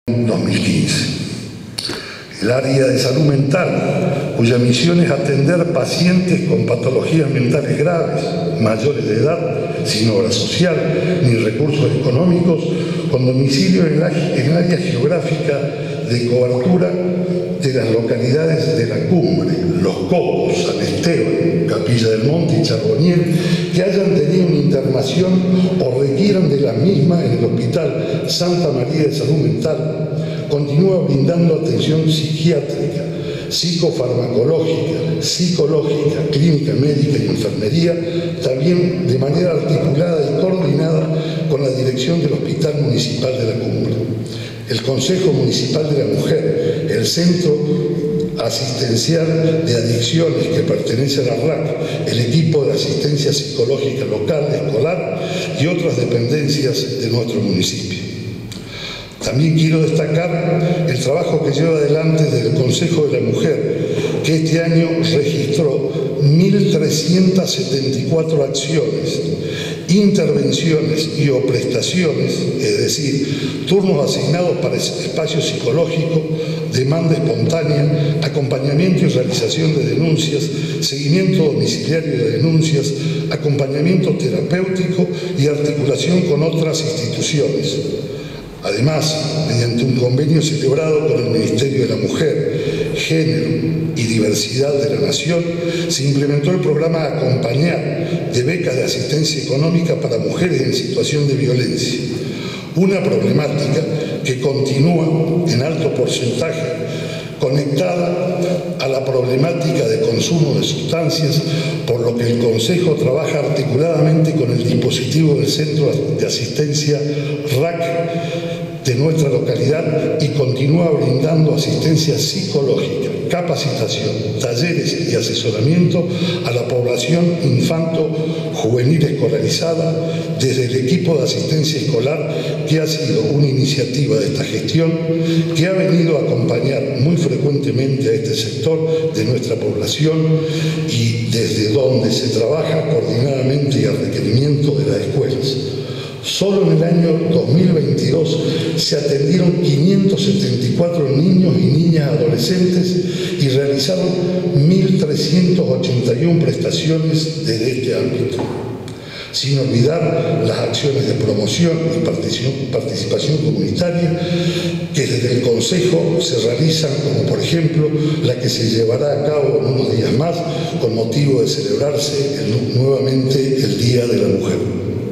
2015. El área de salud mental, cuya misión es atender pacientes con patologías mentales graves, mayores de edad, sin obra social ni recursos económicos, con domicilio en área geográfica de cobertura de las localidades de La Cumbre, Los Cocos, San Esteban, Capilla del Monte y Charboniel, que hayan tenido una internación o requieran de la misma en el Hospital Santa María de Salud Mental, continúa brindando atención psiquiátrica, psicofarmacológica, psicológica, clínica médica y enfermería, también de manera articulada y coordinada con la dirección del Hospital Municipal de La Cumbre, el Consejo Municipal de la Mujer, el Centro Asistencial de Adicciones que pertenece a la RAC, el equipo de asistencia psicológica local, escolar y otras dependencias de nuestro municipio. También quiero destacar el trabajo que lleva adelante desde el Consejo de la Mujer, que este año registró 1.374 acciones, intervenciones y o prestaciones, es decir, turnos asignados para espacio psicológico, demanda espontánea, acompañamiento y realización de denuncias, seguimiento domiciliario de denuncias, acompañamiento terapéutico y articulación con otras instituciones. Además, mediante un convenio celebrado con el Ministerio de la Mujer, Género y Diversidad de la Nación, se implementó el programa Acompañar de becas de asistencia económica para mujeres en situación de violencia, una problemática que continúa en alto porcentaje conectada a la problemática de consumo de sustancias, por lo que el Consejo trabaja articuladamente con el dispositivo del Centro de Asistencia RAC de nuestra localidad y continúa brindando asistencia psicológica, capacitación, talleres y asesoramiento a la población infanto-juvenil escolarizada desde el equipo de asistencia escolar, que ha sido una iniciativa de esta gestión que ha venido a acompañar muy frecuentemente a este sector de nuestra población y desde donde se trabaja coordinadamente y a requerimiento de las escuelas. Solo en el año 2022 se atendieron 574 niños y niñas adolescentes y realizaron 1.381 prestaciones desde este ámbito. Sin olvidar las acciones de promoción y participación comunitaria que desde el Consejo se realizan, como por ejemplo la que se llevará a cabo en unos días más con motivo de celebrarse nuevamente el Día de la Mujer.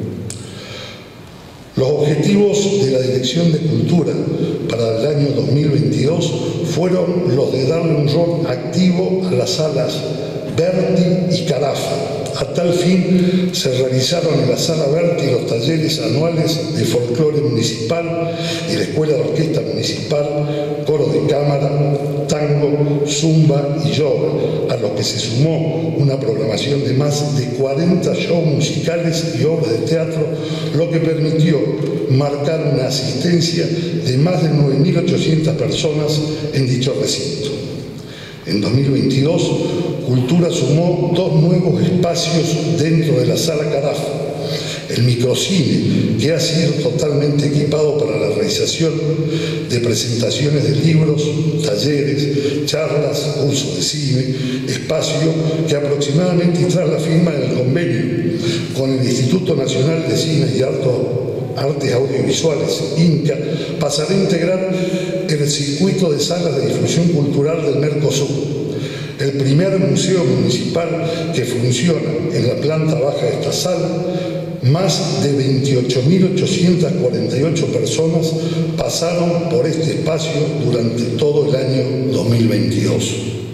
Los objetivos de la Dirección de Cultura para el año 2022 fueron los de darle un rol activo a las salas Berti y Carafa. A tal fin se realizaron en la Sala Berti los talleres anuales de folclore municipal y la Escuela de Orquesta Municipal, coro de cámara, tango, zumba y yoga, a los que se sumó una programación de más de 40 shows musicales y obras de teatro, lo que permitió marcar una asistencia de más de 9.800 personas en dicho recinto. En 2022, Cultura sumó 2 nuevos espacios dentro de la Sala Carafa: el microcine, que ha sido totalmente equipado para la realización de presentaciones de libros, talleres, charlas, cursos de cine, espacio que aproximadamente tras la firma del convenio con el Instituto Nacional de Cine y Artes Audiovisuales, INCA, pasará a integrar el circuito de salas de difusión cultural del Mercosur, el primer museo municipal que funciona en la planta baja de esta sala. Más de 28.848 personas pasaron por este espacio durante todo el año 2022.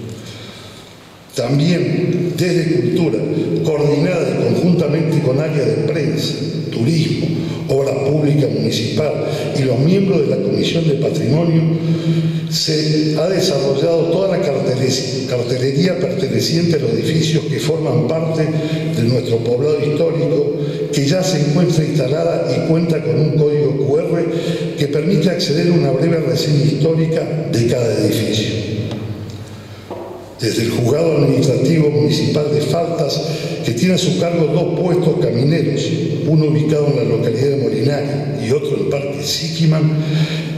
También desde Cultura, coordinada y conjuntamente con área de prensa, turismo, obra pública municipal y los miembros de la Comisión de Patrimonio, se ha desarrollado toda la cartelería perteneciente a los edificios que forman parte de nuestro poblado histórico, que ya se encuentra instalada y cuenta con un código QR que permite acceder a una breve reseña histórica de cada edificio. Desde el Juzgado Administrativo Municipal de Faltas, que tiene a su cargo 2 puestos camineros, uno ubicado en la localidad de Molinari y otro en el Parque Siquiman,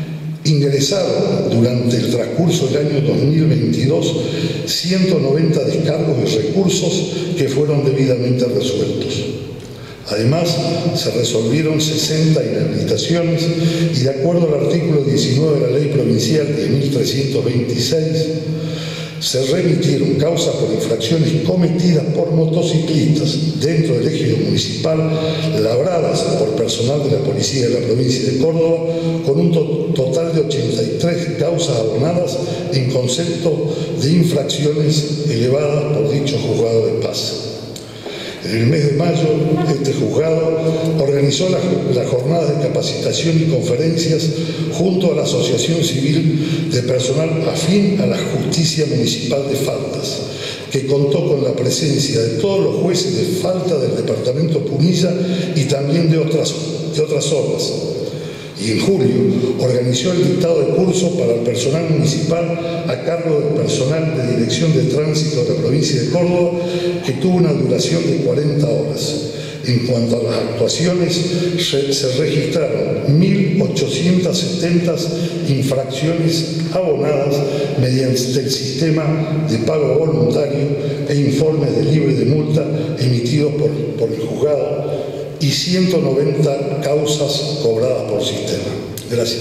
Ingresaron durante el transcurso del año 2022 190 descargos y recursos que fueron debidamente resueltos. Además, se resolvieron 60 inhabilitaciones y, de acuerdo al artículo 19 de la Ley Provincial 10.326, se remitieron causas por infracciones cometidas por motociclistas dentro del ejido municipal, labradas por personal de la Policía de la provincia de Córdoba, con un total de 83 causas abonadas en concepto de infracciones elevadas por dicho juzgado de paz. En el mes de mayo, este juzgado organizó las jornadas de capacitación y conferencias junto a la Asociación Civil de Personal Afín a la Justicia Municipal de Faltas, que contó con la presencia de todos los jueces de falta del departamento Punilla y también de otras zonas. Y en julio organizó el dictado de curso para el personal municipal a cargo del personal de Dirección de Tránsito de la provincia de Córdoba, que tuvo una duración de 40 horas. En cuanto a las actuaciones, se registraron 1.870 infracciones abonadas mediante el sistema de pago voluntario e informes de libre de multa emitidos por el juzgado, y 190 causas cobradas por sistema. Gracias.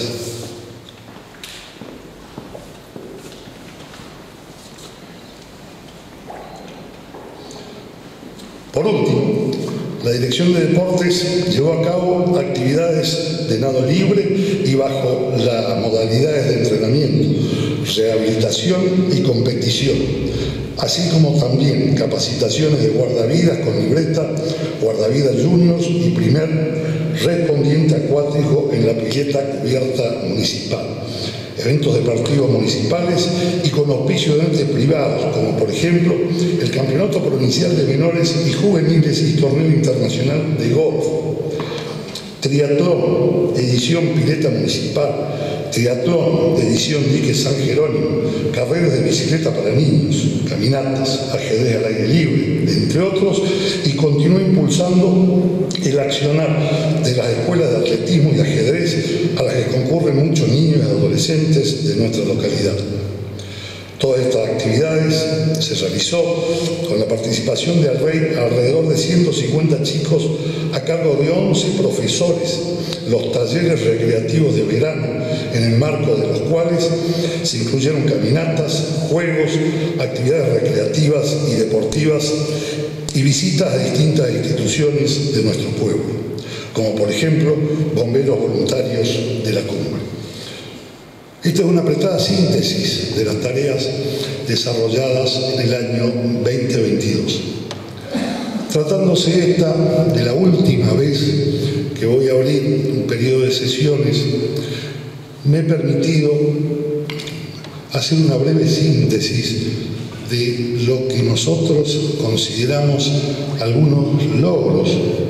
Por último, la Dirección de Deportes llevó a cabo actividades de nado libre y bajo las modalidades de entrenamiento, rehabilitación y competición, así como también capacitaciones de guardavidas con libreta, guardavidas juniors y primer respondiente acuático en la pileta cubierta municipal, eventos deportivos municipales y con auspicio de entes privados, como por ejemplo el Campeonato Provincial de Menores y Juveniles y Torneo Internacional de Golf, triatlón, edición pileta municipal, triatlón de edición dique San Jerónimo, carreras de bicicleta para niños, caminatas, ajedrez al aire libre, entre otros, y continúa impulsando el accionar de las escuelas de atletismo y ajedrez a las que concurren muchos niños y adolescentes de nuestra localidad. Todas estas actividades se realizó con la participación de alrededor de 150 chicos a cargo de 11 profesores, los talleres recreativos de verano, en el marco de los cuales se incluyeron caminatas, juegos, actividades recreativas y deportivas y visitas a distintas instituciones de nuestro pueblo, como por ejemplo bomberos voluntarios de la cumbre. Esta es una apretada síntesis de las tareas desarrolladas en el año 2022. Tratándose esta de la última vez que voy a abrir un periodo de sesiones, me he permitido hacer una breve síntesis de lo que nosotros consideramos algunos logros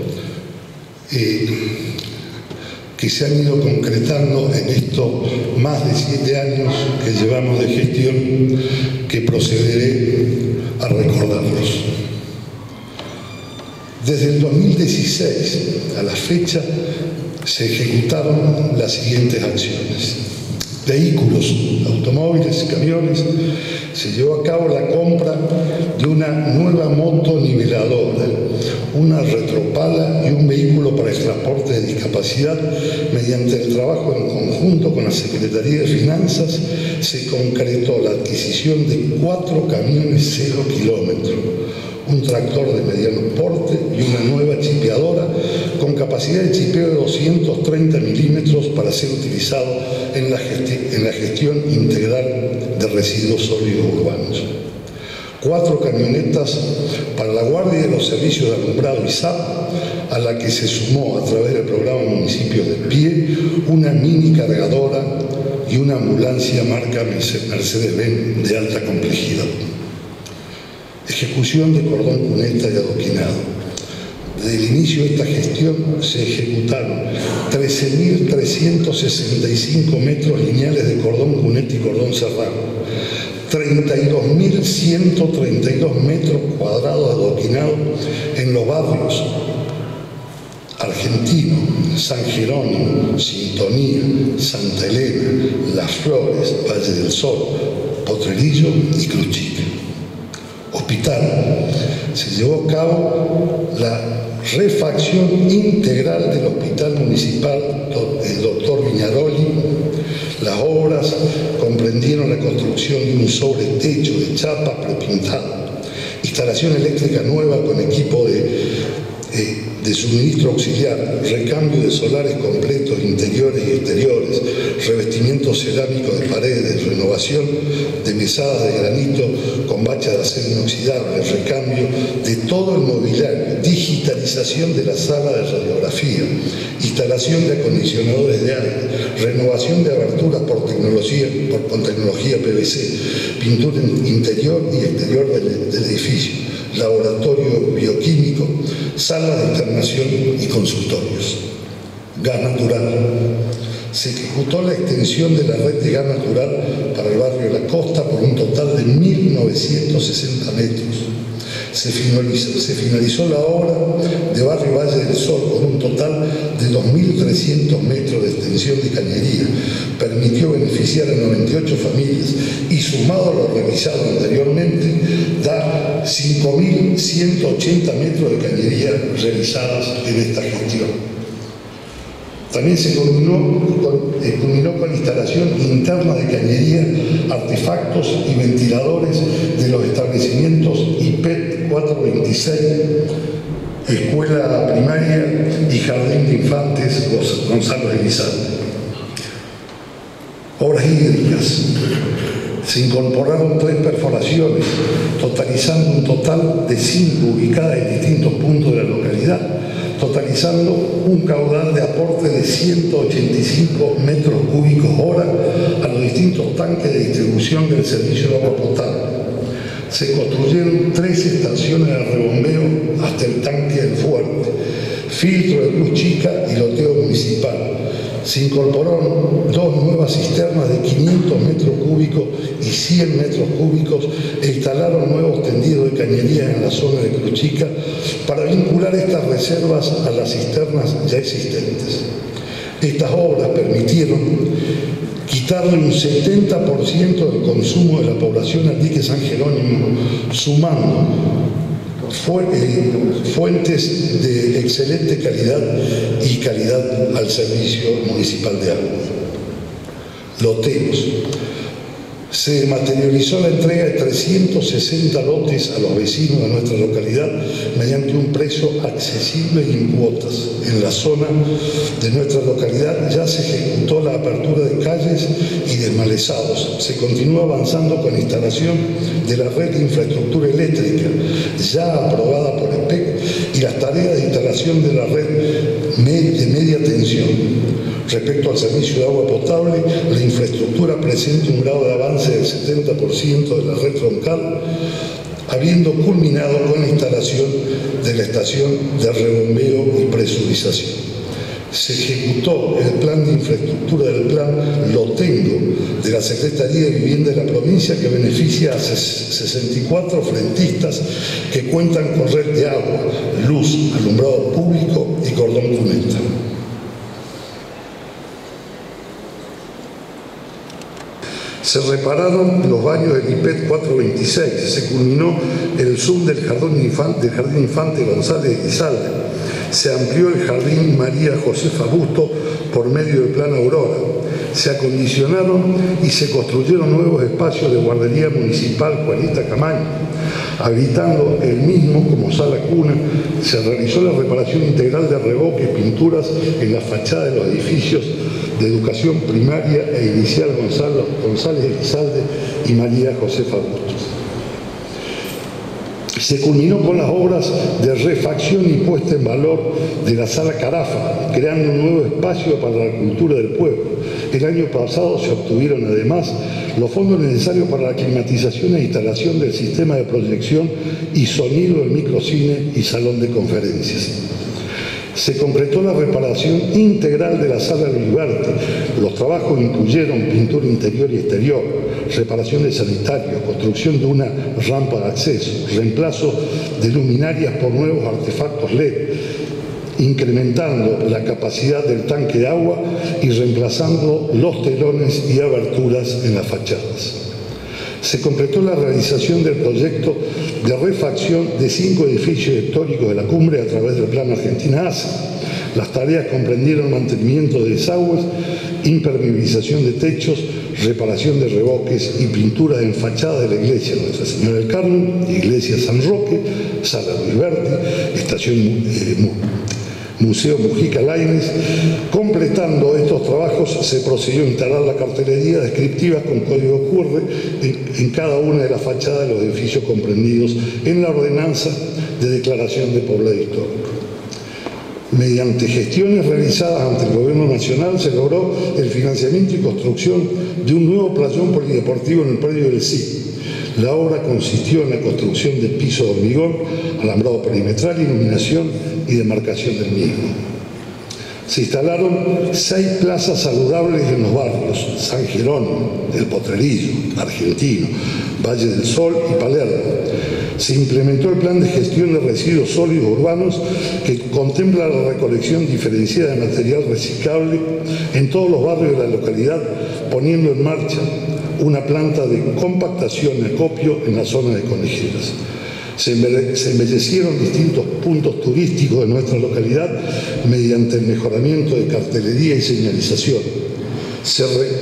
que se han ido concretando en estos más de 7 años que llevamos de gestión, que procederé a recordarlos. Desde el 2016 a la fecha se ejecutaron las siguientes acciones. Vehículos, automóviles, camiones, se llevó a cabo la compra de una nueva moto niveladora, una retropala y un vehículo para el transporte de discapacidad. Mediante el trabajo en conjunto con la Secretaría de Finanzas se concretó la adquisición de 4 camiones 0 kilómetros, un tractor de mediano porte y una nueva chipeadora con capacidad de chipeo de 230 milímetros para ser utilizado en la gestión integral de residuos sólidos urbanos. 4 camionetas para la Guardia de los Servicios de Alumbrado ISAP, a la que se sumó a través del programa Municipios de Pie una mini cargadora y una ambulancia marca Mercedes-Benz de alta complejidad. Ejecución de cordón cuneta y adoquinado. Desde el inicio de esta gestión se ejecutaron 13.365 metros lineales de cordón cuneta y cordón serrano, 32.132 metros cuadrados de adoquinado en los barrios Argentino, San Jerónimo, Sintonía, Santa Elena, Las Flores, Valle del Sol, Potrerillo y Cruz Chica. Hospital. Se llevó a cabo la refacción integral del Hospital Municipal Dr. Viñaroli. Las obras comprendieron la construcción de un sobretecho de chapa prepintada, instalación eléctrica nueva con equipo de suministro auxiliar, recambio de solares completos interiores y exteriores, revestimiento cerámico de paredes, renovación de mesadas de granito con bacha de acero inoxidable, recambio de todo el mobiliario, digitalización de la sala de radiografía, instalación de acondicionadores de aire, renovación de aberturas con tecnología PVC, pintura interior y exterior del edificio, laboratorio bioquímico, salas de internación y consultorios. Gas natural. Se ejecutó la extensión de la red de gas natural para el barrio La Costa por un total de 1.960 metros. Se finalizó la obra de Barrio Valle del Sol con un total de 2.300 metros de extensión de cañería. Permitió beneficiar a 98 familias y, sumado a lo realizado anteriormente, da 5.180 metros de cañería realizadas en esta gestión. También se culminó con instalación interna de cañería, artefactos y ventiladores de los establecimientos IPET 426, Escuela Primaria y Jardín de Infantes Gonzalo Elizalde. Obras hídricas. Se incorporaron 3 perforaciones, totalizando un total de 5 ubicadas en distintos puntos de la localidad, totalizando un caudal de aporte de 185 metros cúbicos hora a los distintos tanques de distribución del servicio de agua potable. Se construyeron 3 estaciones de rebombeo hasta el tanque del Fuerte, filtro de Cruz Chica y loteo municipal. Se incorporaron 2 nuevas cisternas de 500 metros cúbicos y 100 metros cúbicos e instalaron nuevos tendidos de cañería en la zona de Cruz Chica para vincular estas reservas a las cisternas ya existentes. Estas obras permitieron quitarle un 70% del consumo de la población al dique San Jerónimo, sumando fuentes de excelente calidad y calidad al servicio municipal de agua. Loteos. Se materializó la entrega de 360 lotes a los vecinos de nuestra localidad mediante un precio accesible y en cuotas. En la zona de nuestra localidad ya se ejecutó la apertura de calles y desmalezados. Se continúa avanzando con la instalación de la red de infraestructura eléctrica ya aprobada por EPEC y las tareas de instalación de la red de media tensión. Respecto al servicio de agua potable, la infraestructura presenta un grado de avance del 70% de la red troncal, habiendo culminado con la instalación de la estación de rebombeo y presurización. Se ejecutó el plan de infraestructura del plan Lo Tengo de la Secretaría de Vivienda de la provincia, que beneficia a 64 frentistas que cuentan con red de agua, luz, alumbrado público y cordón cuneta. Se repararon los baños del IPET 426, se culminó el Zoom del Jardín Infante González Elizalde, se amplió el Jardín María Josefa Busto por medio del Plan Aurora, se acondicionaron y se construyeron nuevos espacios de guardería municipal Juanita Camaño, habilitando el mismo como sala cuna. Se realizó la reparación integral de revoques, pinturas en la fachada de los edificios de educación primaria e inicial González Elizalde y María Josefa Bustos. Se culminó con las obras de refacción y puesta en valor de la Sala Carafa, creando un nuevo espacio para la cultura del pueblo. El año pasado se obtuvieron además los fondos necesarios para la climatización e instalación del sistema de proyección y sonido del microcine y salón de conferencias. Se concretó la reparación integral de la sala Luis Berti. Los trabajos incluyeron pintura interior y exterior, reparación de sanitarios, construcción de una rampa de acceso, reemplazo de luminarias por nuevos artefactos LED, incrementando la capacidad del tanque de agua y reemplazando los telones y aberturas en las fachadas. Se completó la realización del proyecto de refacción de 5 edificios históricos de la cumbre a través del Plan Argentina ACE. Las tareas comprendieron mantenimiento de desagües, impermeabilización de techos, reparación de revoques y pintura en fachada de la iglesia Nuestra Señora del Carmen, iglesia San Roque, Sala Luis Berti, estación Museo Mujica Lainez. Completando estos trabajos, se procedió a instalar la cartelería descriptiva con código QR en cada una de las fachadas de los edificios comprendidos en la ordenanza de declaración de poblado histórico. Mediante gestiones realizadas ante el Gobierno Nacional se logró el financiamiento y construcción de un nuevo playón polideportivo en el predio del CIP. La obra consistió en la construcción de piso de hormigón, alambrado perimetral, iluminación y demarcación del mismo. Se instalaron 6 plazas saludables en los barrios San Jerónimo, El Potrerillo, Argentino, Valle del Sol y Palermo. Se implementó el plan de gestión de residuos sólidos urbanos que contempla la recolección diferenciada de material reciclable en todos los barrios de la localidad, poniendo en marcha una planta de compactación y acopio en la zona de Conejeras. Se embellecieron distintos puntos turísticos de nuestra localidad mediante el mejoramiento de cartelería y señalización. Se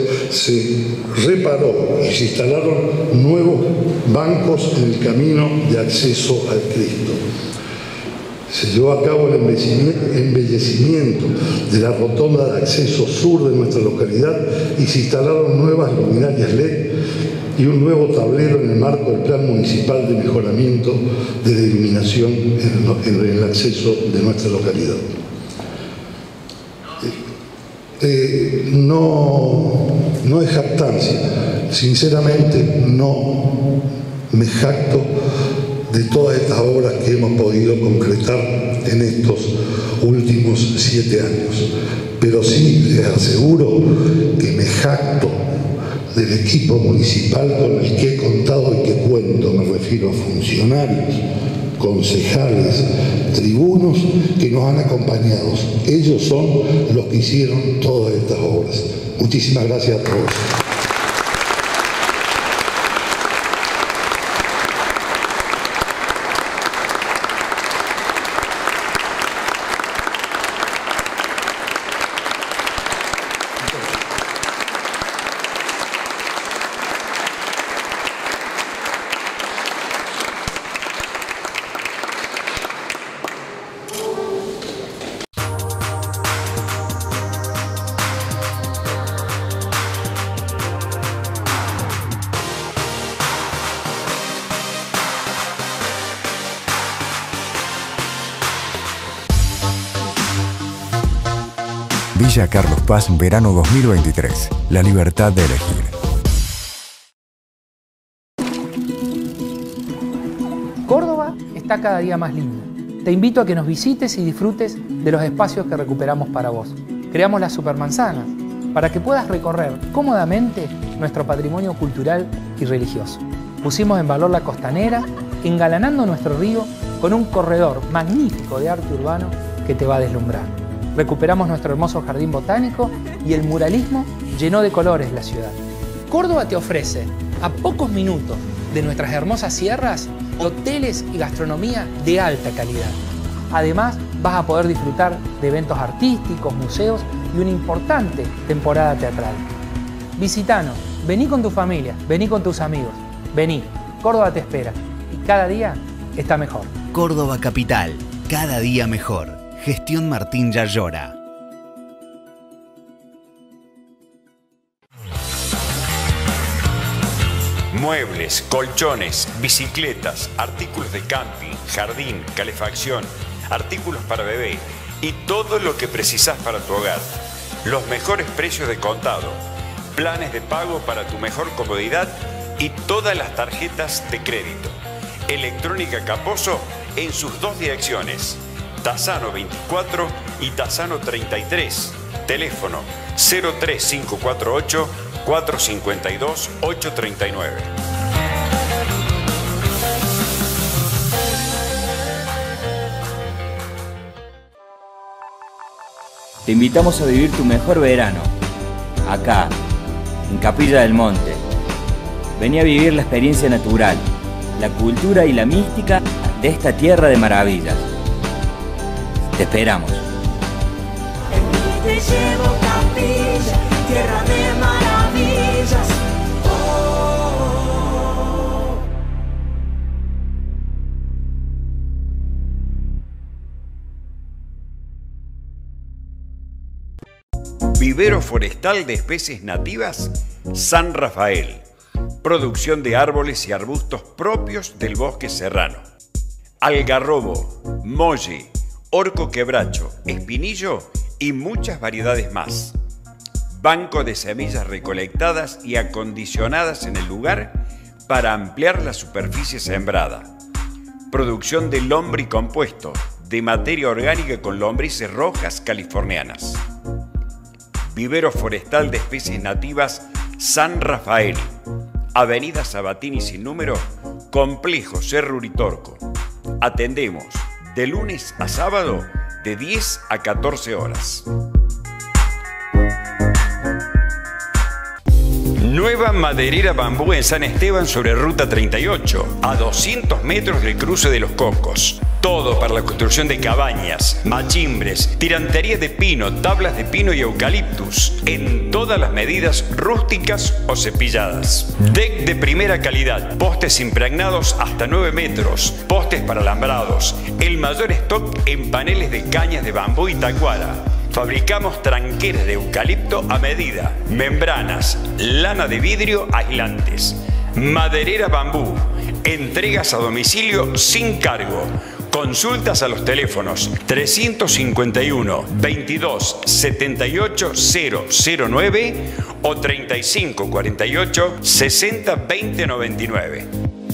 reparó y se instalaron nuevos bancos en el camino de acceso al Cristo. Se llevó a cabo el embellecimiento de la rotonda de acceso sur de nuestra localidad y se instalaron nuevas luminarias LED y un nuevo tablero en el marco del Plan Municipal de Mejoramiento de la Iluminación en el acceso de nuestra localidad. No es jactancia, sinceramente no me jacto de todas estas obras que hemos podido concretar en estos últimos 7 años, pero sí les aseguro que me jacto del equipo municipal con el que he contado y que cuento. Me refiero a funcionarios, concejales, tribunos que nos han acompañado. Ellos son los que hicieron todas estas obras. Muchísimas gracias a todos. Villa Carlos Paz, verano 2023. La libertad de elegir. Córdoba está cada día más linda. Te invito a que nos visites y disfrutes de los espacios que recuperamos para vos. Creamos las supermanzanas para que puedas recorrer cómodamente nuestro patrimonio cultural y religioso. Pusimos en valor la costanera, engalanando nuestro río con un corredor magnífico de arte urbano que te va a deslumbrar. Recuperamos nuestro hermoso jardín botánico y el muralismo llenó de colores la ciudad. Córdoba te ofrece, a pocos minutos de nuestras hermosas sierras, hoteles y gastronomía de alta calidad. Además, vas a poder disfrutar de eventos artísticos, museos y una importante temporada teatral. Visítanos, vení con tu familia, vení con tus amigos, vení, Córdoba te espera y cada día está mejor. Córdoba Capital, cada día mejor. Gestión Martín Yayora. Muebles, colchones, bicicletas, artículos de camping, jardín, calefacción, artículos para bebé y todo lo que precisás para tu hogar. Los mejores precios de contado, planes de pago para tu mejor comodidad y todas las tarjetas de crédito. Electrónica Caposo en sus 2 direcciones. Tassano 24 y Tassano 33. Teléfono 03548 452 839. Te invitamos a vivir tu mejor verano, acá, en Capilla del Monte. Vení a vivir la experiencia natural, la cultura y la mística de esta tierra de maravillas. Te esperamos. En mí te llevo, Capilla, tierra de maravillas. Vivero forestal de especies nativas San Rafael. Producción de árboles y arbustos propios del bosque serrano. Algarrobo, molle, orco quebracho, espinillo y muchas variedades más. Banco de semillas recolectadas y acondicionadas en el lugar para ampliar la superficie sembrada. Producción de lombricompuesto, de materia orgánica con lombrices rojas californianas. Vivero forestal de especies nativas San Rafael. Avenida Sabatini sin número, Complejo Cerro Uritorco. Atendemos de lunes a sábado de 10 a 14 horas. Nueva maderera bambú en San Esteban sobre Ruta 38, a 200 metros del cruce de los Cocos. Todo para la construcción de cabañas, machimbres, tirantería de pino, tablas de pino y eucaliptus, en todas las medidas rústicas o cepilladas. Deck de primera calidad, postes impregnados hasta 9 metros, postes para alambrados, el mayor stock en paneles de cañas de bambú y tacuara. Fabricamos tranqueras de eucalipto a medida, membranas, lana de vidrio, aislantes. Maderera bambú, entregas a domicilio sin cargo. Consultas a los teléfonos 351 22 78 009 o 35 48 60 20 99.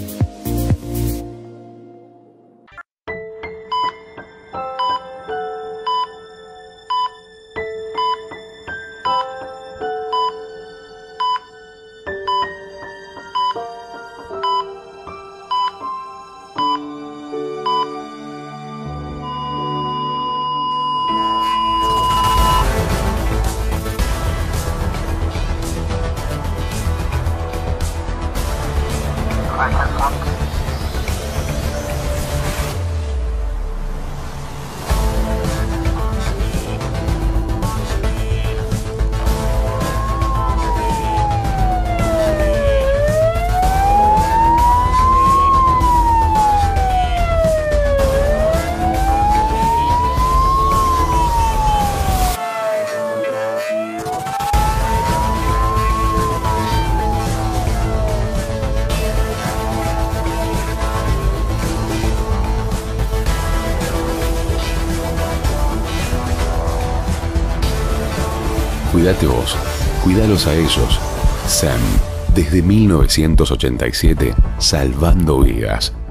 Cuídate vos, cuídalos a ellos. SEM, desde 1987, salvando vidas.